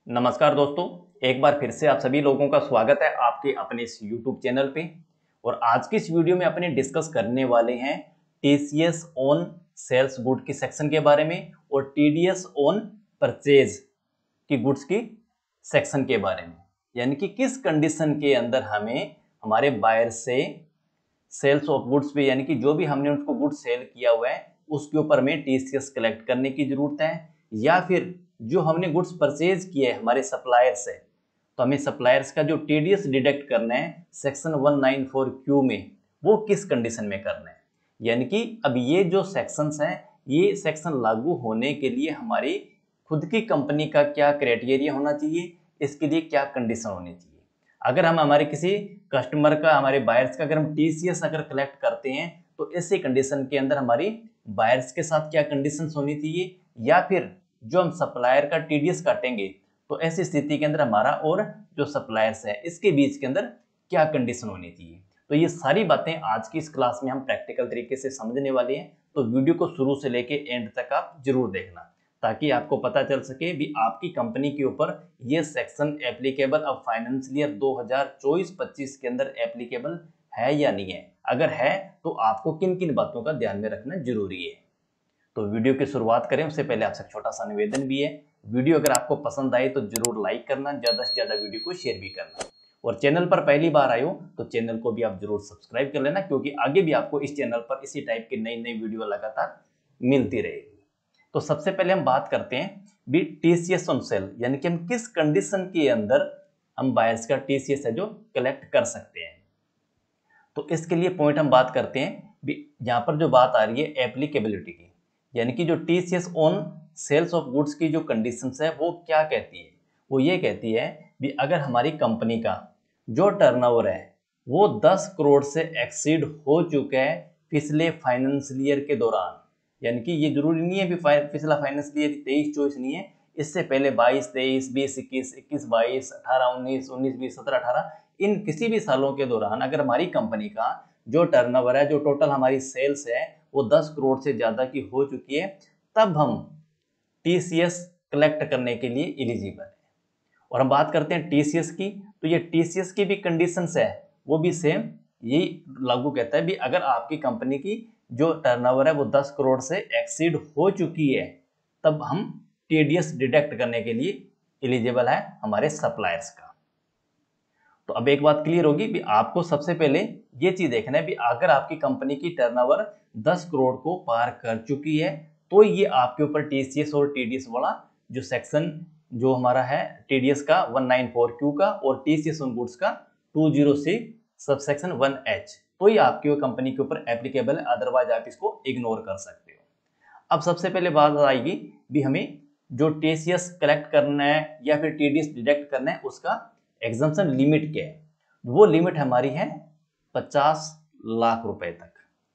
नमस्कार दोस्तों, एक बार फिर से आप सभी लोगों का स्वागत है आपके अपने इस YouTube चैनल पे। और आज की इस वीडियो में अपने डिस्कस करने वाले हैं TCS ऑन सेल्स गुड की सेक्शन के बारे में और TDS ऑन परचेज की गुड्स की सेक्शन के बारे में। यानी कि किस कंडीशन के अंदर हमें हमारे बायर से सेल्स ऑफ गुड्स पे, यानी कि जो भी हमने उसको गुड्स सेल किया हुआ है उसके ऊपर में TCS कलेक्ट करने की जरूरत है, या फिर जो हमने गुड्स परचेज किए है हमारे सप्लायर से, तो हमें सप्लायर्स का जो TDS डिडक्ट करना है सेक्शन 194Q में, वो किस कंडीशन में करना है। यानी कि अब ये जो सेक्शंस हैं, ये सेक्शन लागू होने के लिए हमारी खुद की कंपनी का क्या क्राइटेरिया होना चाहिए, इसके लिए क्या कंडीशन होनी चाहिए। अगर हम हमारे किसी कस्टमर का, हमारे बायर्स का अगर हम TCS अगर कलेक्ट करते हैं तो ऐसे कंडीशन के अंदर हमारी बायर्स के साथ क्या कंडीशंस होनी चाहिए, या फिर जो हम सप्लायर का TDS काटेंगे तो ऐसी स्थिति के अंदर हमारा और जो सप्लायर्स है इसके बीच के अंदर क्या कंडीशन होनी चाहिए। तो ये सारी बातें आज की इस क्लास में हम प्रैक्टिकल तरीके से समझने वाले हैं, तो वीडियो को शुरू से लेके एंड तक आप जरूर देखना, ताकि आपको पता चल सके भी आपकी कंपनी के ऊपर ये सेक्शन एप्लीकेबल अब फाइनेंशियल ईयर 2024-25 के अंदर एप्लीकेबल है या नहीं है। अगर है तो आपको किन किन बातों का ध्यान में रखना जरूरी है। तो वीडियो की शुरुआत करें उससे पहले आपसे छोटा सा निवेदन भी है, वीडियो अगर आपको पसंद आए तो जरूर लाइक करना, ज़्यादा से ज़्यादा वीडियो को शेयर भी करना, और चैनल पर पहली बार आए हो तो चैनल को भी आप जरूर सब्सक्राइब कर लेना, क्योंकि आगे भी आपको इस चैनल पर इसी टाइप की नई नई वीडियो लगातार मिलती रहेगी। तो सबसे पहले हम बात करते हैं भी TCS ऑन सेल, यानी कि हम किस कंडीशन के अंदर हम बायर्स का TCS है जो कलेक्ट कर सकते हैं। तो इसके लिए पॉइंट हम बात करते हैं भी यहाँ पर जो बात आ रही है एप्लीकेबिलिटी की, यानी कि जो TCS on sales of goods की जो कंडीशंस है वो क्या कहती है। वो ये कहती है भी अगर हमारी कंपनी का जो टर्नओवर है वो 10 करोड़ से एक्सीड हो चुका है पिछले फाइनेंशियल ईयर के दौरान, यानी कि ये जरूरी नहीं है भी पिछला फाइनेंशियल ईयर 23-24 नहीं है, इससे पहले 22-23, 20-21, 21-22, 18-19, 19-20, 17-18, इन किसी भी सालों के दौरान अगर हमारी कंपनी का जो टर्नओवर है, जो टोटल हमारी सेल्स है वो 10 करोड़ से ज़्यादा की हो चुकी है, तब हम TCS कलेक्ट करने के लिए एलिजिबल है। और हम बात करते हैं TCS की, तो ये TCS की भी कंडीशंस है वो भी सेम यही लागू कहता है भी अगर आपकी कंपनी की जो टर्नओवर है वो 10 करोड़ से एक्सीड हो चुकी है, तब हम TDS डिडक्ट करने के लिए एलिजिबल है हमारे सप्लायर्स का। तो अब एक बात क्लियर होगी भी आपको सबसे पहले ये चीज देखना है भी अगर आपकी कंपनी की टर्नओवर 10 करोड़ को पार कर चुकी है तो ये आपके ऊपर TCS और TDS वाला जो सेक्शन जो हमारा है TDS का 194Q का और TCS ऑन गुड्स का 206 सबसेक्शन 1H, तो ये आपकी कंपनी के ऊपर एप्लीकेबल है, अदरवाइज आप इसको इग्नोर कर सकते हो। अब सबसे पहले बात आएगी भी हमें जो TCS कलेक्ट करना है या फिर TDS डिडक्ट करना है उसका एग्जम्पशन लिमिट क्या है। वो लिमिट हमारी है 50 लाख रुपए तक,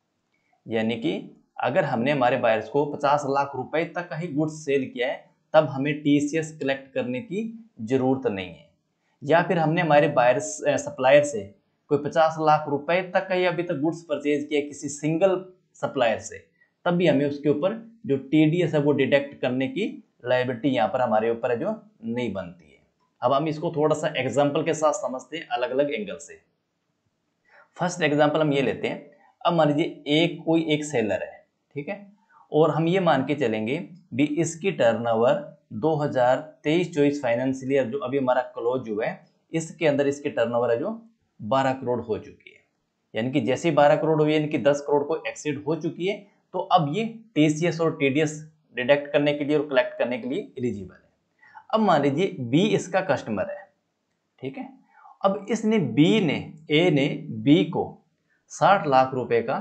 यानी कि अगर हमने हमारे बायर्स को 50 लाख रुपए तक का ही गुड्स सेल किया है तब हमें TCS कलेक्ट करने की जरूरत नहीं है। या फिर हमने हमारे बायर्स सप्लायर से कोई 50 लाख रुपए तक का ही अभी तक गुड्स परचेज किया किसी सिंगल सप्लायर से, तब भी हमें उसके ऊपर जो TDS है वो डिडक्ट करने की लायबिलिटी यहाँ पर हमारे ऊपर है जो नहीं बनती है। अब हम इसको थोड़ा सा एग्जाम्पल के साथ समझते हैं अलग अलग एंगल से। फर्स्ट एग्जाम्पल हम ये लेते हैं, अब मान लीजिए कोई एक सेलर है, ठीक है, और हम ये मान के चलेंगे भी इसकी टर्नओवर 2023-24 फाइनेंशियल ईयर जो अभी हमारा क्लोज हुआ है इसके अंदर इसकी टर्नओवर है जो 12 करोड़ हो चुकी है। यानी कि जैसे ही 12 करोड़ हुई यानी कि 10 करोड़ को एक्सीड हो चुकी है, तो अब ये TCS और TDS डिडक्ट करने के लिए और कलेक्ट करने के लिए एलिजिबल है। अब मान लीजिए बी इसका कस्टमर है, ठीक है, अब इसने ए ने बी को 60 लाख रुपए का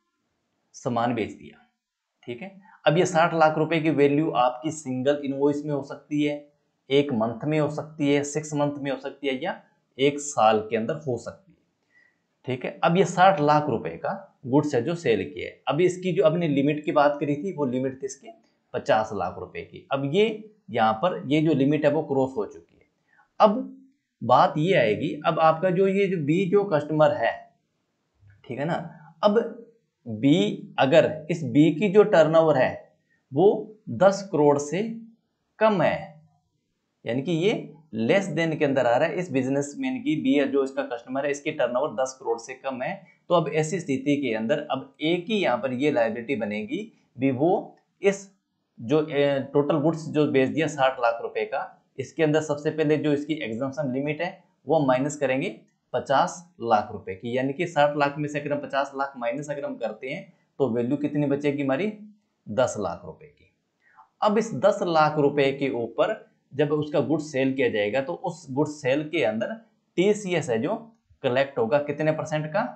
सामान बेच दिया, ठीक है। अब ये 60 लाख रुपए की वैल्यू आपकी सिंगल इनवॉइस में हो सकती है, एक मंथ में हो सकती है, 6 मंथ में हो सकती है, या एक साल के अंदर हो सकती है, ठीक है। अब ये 60 लाख रुपए का गुड्स है जो सेल किया है। अब इसकी जो अपने लिमिट की बात करी थी वो लिमिट थी इसकी 50 लाख रुपए की। अब ये यहाँ पर ये जो लिमिट है वो क्रॉस हो चुकी है। अब बात ये आएगी, अब आपका जो ये जो बी जो कस्टमर है, ठीक है ना, अब बी अगर इस बी की जो टर्नओवर है वो 10 करोड़ से कम है, यानी कि ये लेस देन के अंदर आ रहा है। इस बिजनेसमैन की बी जो इसका कस्टमर है इसकी टर्नओवर 10 करोड़ से कम है। तो अब ऐसी स्थिति के अंदर अब एक ही यहाँ पर ये लायबिलिटी बनेगी भी, वो इस जो टोटल गुड्स जो बेच दिया 60 लाख रुपए का, इसके अंदर सबसे पहले जो इसकी एग्जम्पशन लिमिट है वो माइनस करेंगे 50 लाख रुपए की, यानी कि 60 लाख में से अगर हम 50 लाख माइनस अगर हम करते हैं तो वैल्यू कितनी बचेगी हमारी 10 लाख रुपए की। अब इस 10 लाख रुपए के ऊपर जब उसका गुड्स सेल किया जाएगा तो उस गुड्स सेल के अंदर टीसीएस है जो कलेक्ट होगा कितने परसेंट का,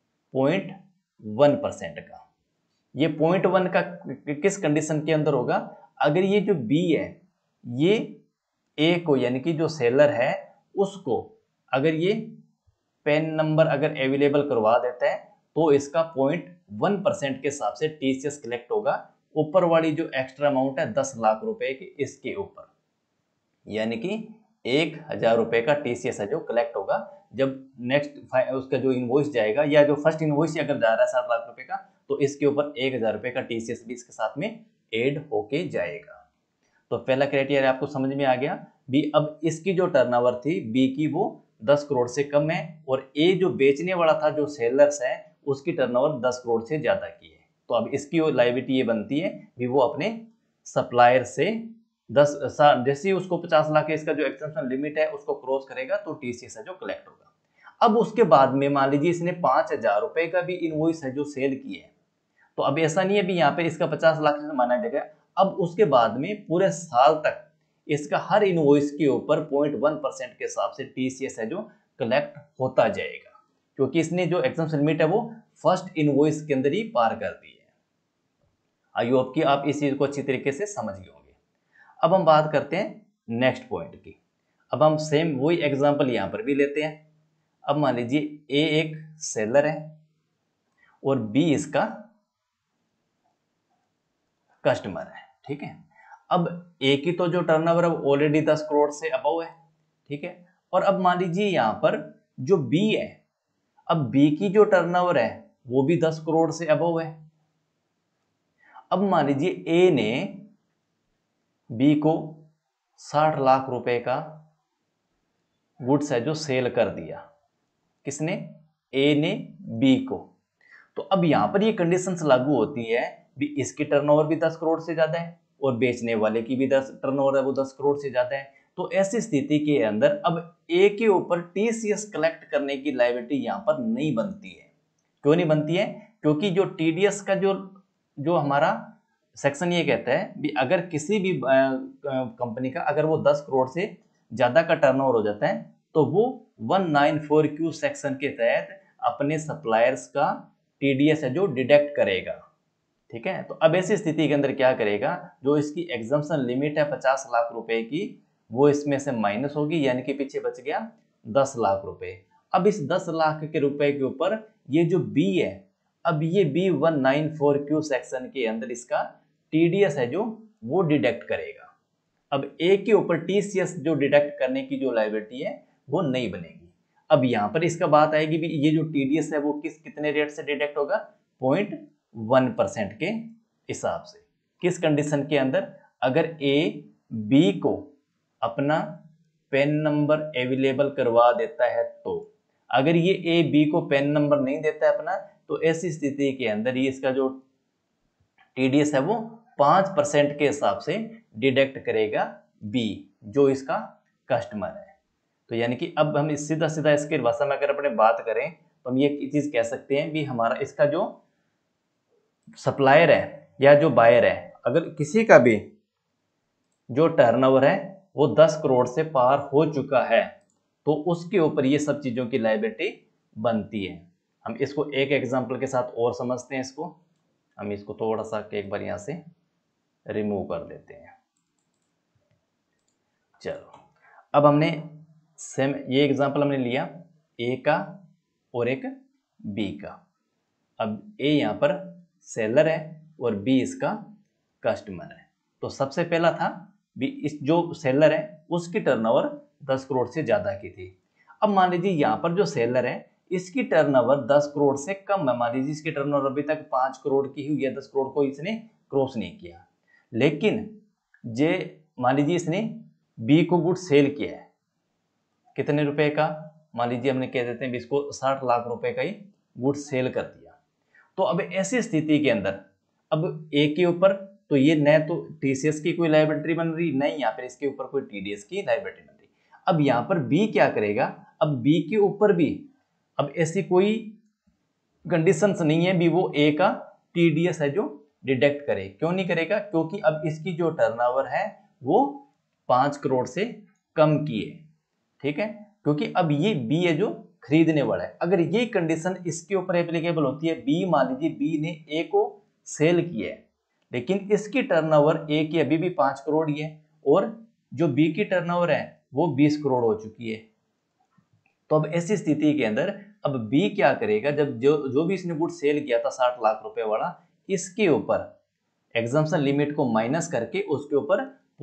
0.1% का। ये 0.1 का किस कंडीशन के अंदर होगा, अगर ये जो बी है ये ए को यानी कि जो सेलर है उसको अगर ये पेन नंबर अगर अवेलेबल करवा देता है तो इसका 0.1% के हिसाब से टीसीएस कलेक्ट होगा ऊपर वाली जो एक्स्ट्रा अमाउंट है 10 लाख रुपए की इसके ऊपर, यानी कि 1000 रुपए का टीसीएस है जो कलेक्ट होगा। जब नेक्स्ट उसका जो इनवॉइस जाएगा या जो फर्स्ट इनवॉइस अगर जा रहा है 7 लाख रुपए का तो इसके ऊपर 1000 रुपए का टीसीएस भी इसके साथ में ऐड होके जाएगा। तो पहला क्राइटेरिया आपको समझ में आ गया भी। अब इसकी जो टर्नओवर थी बी की वो 10 करोड़ से कम है और ए जो बेचने वाला था जो सेलर्स है उसकी टर्नओवर 10 करोड़ से ज्यादा की है। तो अब इसकी लायबिलिटी ये बनती है भी वो अपने सप्लायर से 10 जैसे ही उसको 50 लाख इसका जो एक्सटेंशन लिमिट है उसको क्रॉस करेगा तो टीसीएस है जो कलेक्ट होगा। अब उसके बाद में मान लीजिए इसने 5000 रुपए का भी इनवॉइस है जो सेल किए है, तो अब ऐसा नहीं है भी यहाँ पे इसका 50 लाख से माना जाएगा। अब उसके बाद में पूरे साल तक इसका हर इनवॉइस के ऊपर 0.1% के हिसाब से टीसीएस है जो कलेक्ट होता जाएगा, क्योंकि इसने जो एक्सटेंशन लिमिट है वो फर्स्ट इनवॉइस के अंदर ही पार कर दी है। आई होप कि आप इस चीज को अच्छी तरीके से समझ गए होंगे। अब हम बात करते हैं नेक्स्ट पॉइंट की। अब हम सेम वही एग्जांपल यहां पर भी लेते हैं। अब मान लीजिए ए एक सेलर है और बी इसका कस्टमर है, ठीक है। अब ए की तो जो टर्नओवर है वो ऑलरेडी 10 करोड़ से अबव है, ठीक है। और अब मान लीजिए यहां पर जो बी है, अब बी की जो टर्नओवर है वो भी 10 करोड़ से अबव है। अब मान लीजिए ए ने बी को 60 लाख रुपए का गुड्स है जो सेल कर दिया। किसने, ए ने बी को। तो अब यहां पर ये कंडीशंस लागू होती है भी इसकी टर्नओवर भी 10 करोड़ से ज्यादा है और बेचने वाले की भी 10 टर्नओवर है वो 10 करोड़ से ज्यादा है। तो ऐसी स्थिति के अंदर अब ए के ऊपर टीसीएस कलेक्ट करने की लायबिलिटी यहां पर नहीं बनती है। क्यों नहीं बनती है, क्योंकि जो टीडीएस का जो हमारा सेक्शन ये कहता है भी अगर किसी भी कंपनी का अगर वो 10 करोड़ से ज्यादा का टर्नओवर हो जाता है तो वो 194Q सेक्शन के तहत अपने सप्लायर्स का टीडीएस है जो डिडक्ट करेगा, ठीक है। तो अब ऐसी स्थिति के अंदर क्या करेगा, जो इसकी एग्जम्पशन लिमिट है 50 लाख रुपए की वो इसमें से माइनस होगी, यानी कि पीछे बच गया 10 लाख रुपए। अब इस 10 लाख के रुपए के ऊपर ये जो बी है, अब ये बी 194Q सेक्शन के अंदर इसका टीडीएस है जो वो डिडक्ट करेगा। अब ए के ऊपर टीसीएस जो डिडक्ट करने की जो लायबिलिटी है वो नहीं बनेगी। अब यहाँ पर इसका बात आएगी भी ये जो टीडीएस है वो कितने रेट से डिडक्ट होगा, 0.1% के हिसाब से। किस कंडीशन के अंदर, अगर ए बी को अपना पेन नंबर अवेलेबल करवा देता है तो। अगर ये ए बी को पेन नंबर नहीं देता है अपना तो ऐसी स्थिति के अंदर ये इसका जो टीडीएस है वो 5% के हिसाब से डिडक्ट करेगा बी जो इसका कस्टमर है। तो यानी कि अब हम सीधा सीधा इसके भाषा में अगर अपने बात करें तो हम ये चीज कह सकते हैं भी हमारा इसका जो सप्लायर है या जो बायर है, अगर किसी का भी जो टर्नओवर है वो 10 करोड़ से पार हो चुका है तो उसके ऊपर ये सब चीजों की लायबिलिटी बनती है। हम इसको एक एग्जांपल के साथ और समझते हैं। हम इसको थोड़ा सा एक बार यहां से रिमूव कर देते हैं। चलो, अब हमने सेम ये एग्जांपल हमने लिया ए का और एक बी का। अब ए यहां पर सेलर है और बी इसका कस्टमर है। तो सबसे पहला था भी इस जो सेलर है उसकी टर्नओवर 10 करोड़ से ज्यादा की थी। अब मान लीजिए यहाँ पर जो सेलर है इसकी टर्नओवर 10 करोड़ से कम है। मान लीजिए इसकी टर्नओवर अभी तक 5 करोड़ की हुई है, 10 करोड़ को इसने क्रॉस नहीं किया। लेकिन जे मान लीजिए इसने बी को गुड सेल किया है कितने रुपए का, मान लीजिए हमने कह देते हैं इसको 60 लाख रुपए का ही गुड सेल कर दिया। तो अब ऐसी स्थिति के अंदर अब ए के ऊपर तो ये न तो टीसीएस की कोई लायबिलिटी बन रही, नहीं यहाँ पर इसके ऊपर कोई टीडीएस की लायबिलिटी बन रही। अब यहाँ पर बी क्या करेगा, अब बी के ऊपर भी अब ऐसी कोई कंडीशंस नहीं है भी वो ए का टीडीएस है जो डिडक्ट करे। क्यों नहीं करेगा, क्योंकि अब इसकी जो टर्नओवर है वो 5 करोड़ से कम की है, ठीक है, क्योंकि अब ये बी है जो खरीदने वाला है। अगर ये कंडीशन इसके ऊपर एप्लीकेबल होती है, बी मान लीजिए बी ने ए को सेल किया है लेकिन इसकी टर्नओवर ए की अभी भी 5 करोड़ ही है और जो बी की टर्नओवर है वो 20 करोड़ हो चुकी है। तो अब ऐसी स्थिति के अंदर अब बी क्या करेगा, जब जो भी इसने गुड सेल किया था 60 लाख रुपए वाला, इसके ऊपर एग्जम्पशन लिमिट को माइनस करके उसके ऊपर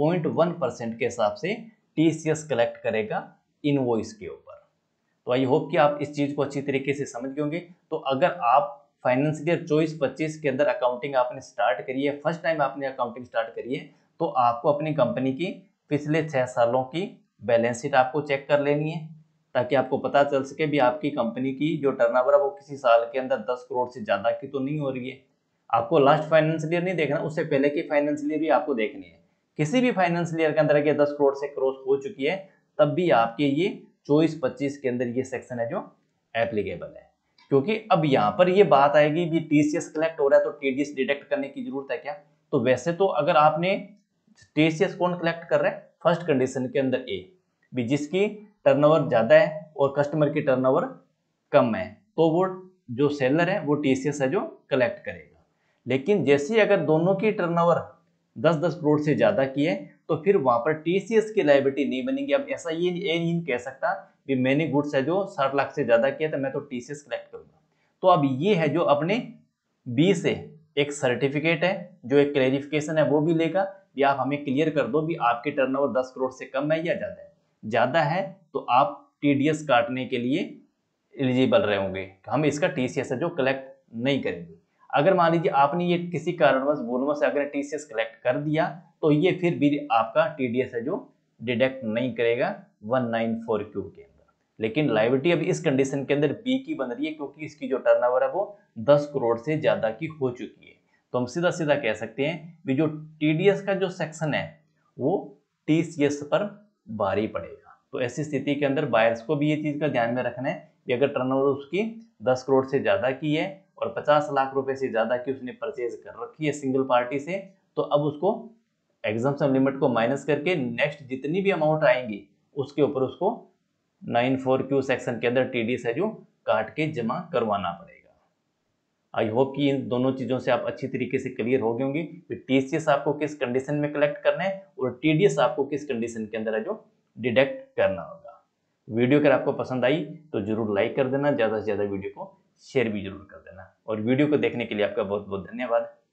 0.1% के हिसाब से टीसीएस कलेक्ट करेगा इनवॉइस के ऊपर। तो आई होप कि आप इस चीज को अच्छी तरीके से समझ गए होंगे। तो अगर आप फाइनेंशियल ईयर 24-25 के अंदर अकाउंटिंग आपने स्टार्ट करी है, फर्स्ट टाइम आपने अकाउंटिंग स्टार्ट करी है, तो आपको अपनी कंपनी की पिछले 6 सालों की बैलेंस शीट आपको चेक कर लेनी है ताकि आपको पता चल सके भी आपकी कंपनी की जो टर्नओवर है वो किसी साल के अंदर 10 करोड़ से ज्यादा की तो नहीं हो रही है। आपको लास्ट फाइनेंशियल ईयर नहीं देखना, उससे पहले की फाइनेंशियल ईयर भी आपको देखनी है। किसी भी फाइनेंशियल ईयर के अंदर अगर 10 करोड़ से क्रॉस हो चुकी है तब भी आपके ये 24-25 के अंदर ये सेक्शन है जो एप्लीकेबल है। क्योंकि अब यहाँ पर ये बात आएगी भी टीसीएस कलेक्ट हो रहा है तो टीडीएस डिडक्ट करने की जरूरत है क्या। तो वैसे तो अगर आपने टीसीएस कौन कलेक्ट कर रहा है, फर्स्ट कंडीशन के अंदर ए भी जिसकी टर्नओवर ज्यादा है और कस्टमर की टर्नओवर कम है तो वो जो सेलर है वो टीसीएस है जो कलेक्ट करेगा। लेकिन जैसे अगर दोनों की टर्नओवर 10-10 करोड़ से ज्यादा की है तो फिर वहां पर टीसीएस की लायबिलिटी नहीं बनेगी। अब ऐसा ये नहीं कह सकता भी मैंने गुड्स है जो 60 लाख से ज्यादा किया तो मैं तो टीसीएस कलेक्ट करूंगा। तो अब ये है जो अपने बी से एक सर्टिफिकेट है जो एक क्लेरिफिकेशन है वो भी लेगा या आप हमें क्लियर कर दो भी आपकी टर्नओवर 10 करोड़ से कम है या ज्यादा है। ज्यादा है तो आप टीडीएस काटने के लिए एलिजिबल रहेंगे, हम इसका टीसीएस है जो कलेक्ट नहीं करेंगे। अगर मान लीजिए आपने ये किसी कारणवश भूलवश अगर टीसीएस कलेक्ट कर दिया तो ये फिर भी आपका टीडीएस है जो डिडक्ट नहीं करेगा 194Q के अंदर। लेकिन लायबिलिटी अभी इस कंडीशन के अंदर बी की बन रही है क्योंकि इसकी जो टर्नओवर है वो 10 करोड़ से ज्यादा की हो चुकी है। तो हम सीधा सीधा कह सकते हैं भी जो टीडीएस का जो सेक्शन है वो टीसीएस पर भारी पड़ेगा। तो ऐसी स्थिति के अंदर बायर्स को भी ये चीज का ध्यान में रखना है कि अगर टर्नओवर उसकी 10 करोड़ से ज्यादा की है और 50 लाख रुपए से ज्यादा की उसने परचेज कर रखी है सिंगल पार्टी से, तो अब उसको एग्जम्पशन लिमिट को माइनस करके नेक्स्ट जितनी भी अमाउंट आएंगी उसके ऊपर उसको 94Q सेक्शन के अंदर टीडीएस है जो काट के जमा करवाना पड़ेगा। आई होप कि इन दोनों चीजों से आप अच्छी तरीके से क्लियर हो गए होंगे कि टीसीएस आपको किस कंडीशन में कलेक्ट करना है और टीडीएस आपको किस कंडीशन के अंदर है जो डिडक्ट करना होगा। वीडियो अगर आपको पसंद आई तो जरूर लाइक कर देना, ज्यादा से ज्यादा वीडियो को शेयर भी जरूर कर देना और वीडियो को देखने के लिए आपका बहुत बहुत धन्यवाद।